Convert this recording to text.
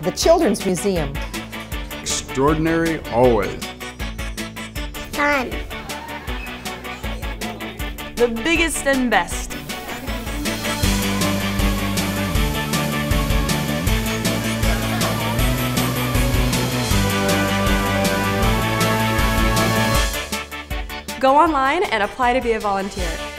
the Children's Museum. Extraordinary always. Fun. The biggest and best. Go online and apply to be a volunteer.